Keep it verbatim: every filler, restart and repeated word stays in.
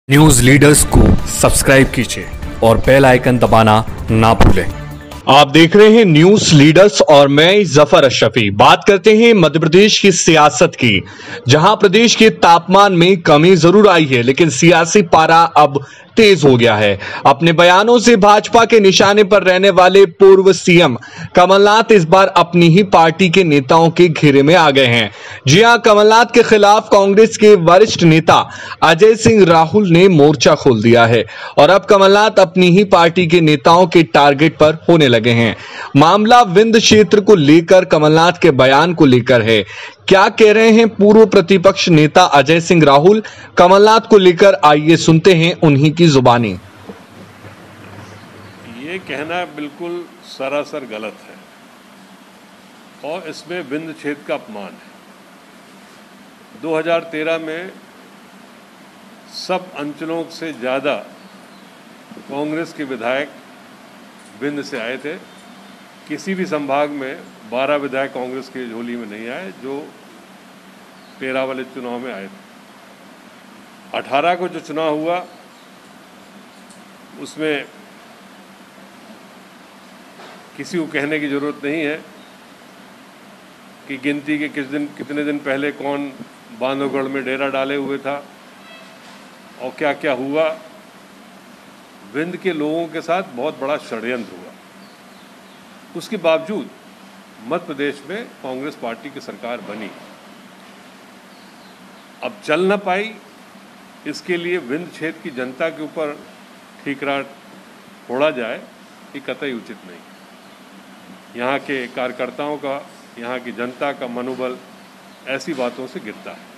News leaders को subscribe कीजिए और बेल आइकन दबाना ना भूलें। आप देख रहे हैं न्यूज लीडर्स और मैं जफर अशरफी। बात करते हैं मध्य प्रदेश की सियासत की, जहां प्रदेश के तापमान में कमी जरूर आई है, लेकिन सियासी पारा अब तेज हो गया है। अपने बयानों से भाजपा के निशाने पर रहने वाले पूर्व सीएम कमलनाथ इस बार अपनी ही पार्टी के नेताओं के घेरे में आ गए हैं। जी हां, कमलनाथ के खिलाफ कांग्रेस के वरिष्ठ नेता अजय सिंह राहुल ने मोर्चा खोल दिया है और अब कमलनाथ अपनी ही पार्टी के नेताओं के टारगेट पर होने लगे हैं। मामला विंध्य क्षेत्र को लेकर कमलनाथ के बयान को लेकर है। क्या कह रहे हैं पूर्व प्रतिपक्ष नेता अजय सिंह राहुल कमलनाथ को लेकर, आइए सुनते हैं उन्हीं की जुबानी। ये कहना बिल्कुल सरासर गलत है और इसमें विंध्य क्षेत्र का अपमान है। दो हज़ार तेरह में सब अंचलों से ज़्यादा कांग्रेस के विधायक विंध्य से आए थे। किसी भी संभाग में बारह विधायक कांग्रेस के झोली में नहीं आए जो तेरह वाले चुनाव में आए थे। अठारह को जो चुनाव हुआ उसमें किसी को कहने की ज़रूरत नहीं है कि गिनती के किस दिन कितने दिन पहले कौन बांधवगढ़ में डेरा डाले हुए था और क्या क्या हुआ। विंध्य के लोगों के साथ बहुत बड़ा षड्यंत्र हुआ। उसके बावजूद मध्य प्रदेश में कांग्रेस पार्टी की सरकार बनी। अब चल न पाई, इसके लिए विंध्य क्षेत्र की जनता के ऊपर ठीकरा फोड़ा जाए, ये कतई उचित नहीं। यहाँ के कार्यकर्ताओं का, यहाँ की जनता का मनोबल ऐसी बातों से गिरता है।